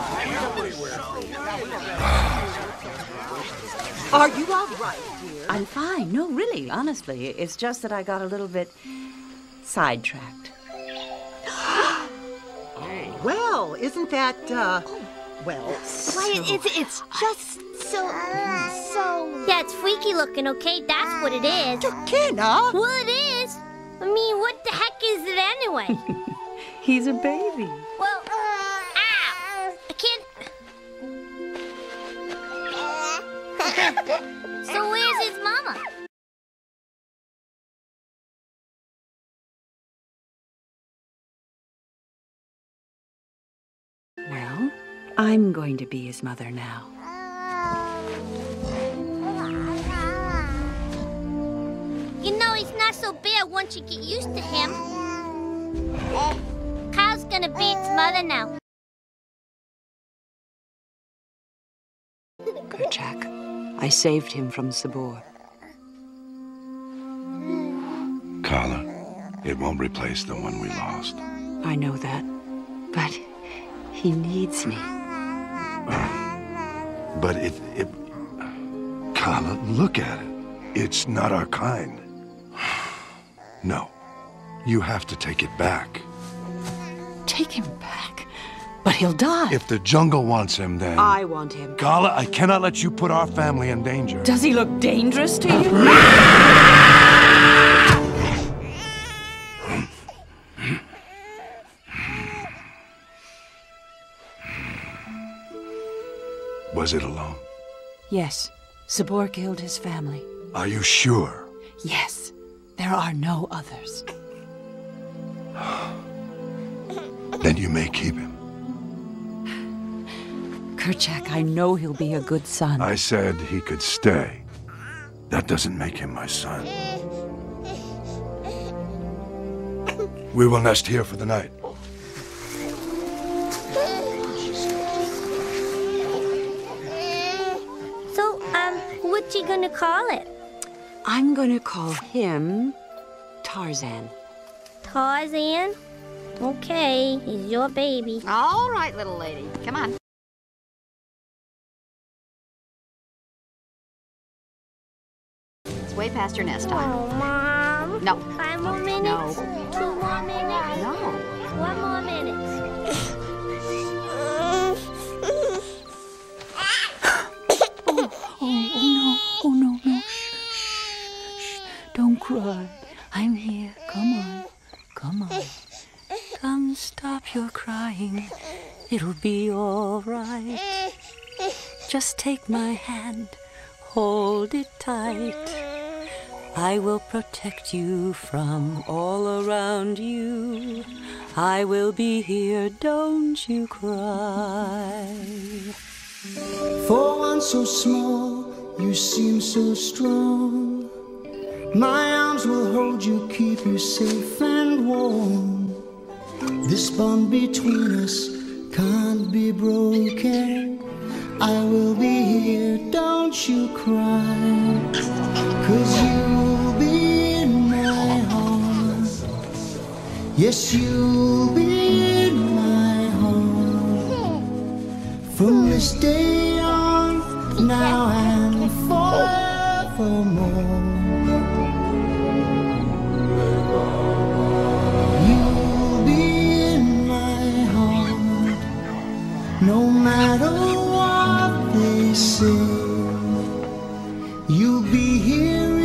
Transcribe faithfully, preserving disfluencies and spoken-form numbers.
Are you all right, dear? I'm fine. No, really, honestly. It's just that I got a little bit sidetracked. Well, isn't that, uh, well, Why, so... it's, it's just so, so... Yeah, it's freaky looking, okay? That's what it is. Kenna! Well, it is. I mean, what the heck is it anyway? He's a baby. Well, ow! I can't... So where's his mama? Well, I'm going to be his mother now. You know, he's not so bad once you get used to him. Kyle's gonna be its mother now. Kerchak, I saved him from Sabor. Carla, it won't replace the one we lost. I know that, but he needs me. But it, it... Carla, look at it. It's not our kind. No. You have to take it back. Take him back? But he'll die. If the jungle wants him, then... I want him. Carla, I cannot let you put our family in danger. Does he look dangerous to you? Was it alone? Yes. Sabor killed his family. Are you sure? Yes. There are no others. Then you may keep him. Kerchak, I know he'll be a good son. I said he could stay. That doesn't make him my son. We will nest here for the night. So, um, what you gonna call it? I'm gonna call him Tarzan. Tarzan? Okay, he's your baby. All right, little lady. Come on. It's way past your nest time. Oh, Mom. No. Five more minutes? No. Two more minutes? No. One more minute. Oh, oh, oh no, oh no, no, shh, shh, shh, don't cry. I'm here, come on, come on. Come, stop your crying, it'll be all right. Just take my hand, hold it tight. I will protect you from all around you. I will be here, don't you cry. For one so small, you seem so strong. My arms will hold you, keep you safe and warm. This bond between us can't be broken. I will be here, don't you cry. 'Cause you'll be in my heart. Yes, you'll be in my heart. From this day on, now and forevermore. You'll be in my heart, no matter what they say. You'll be here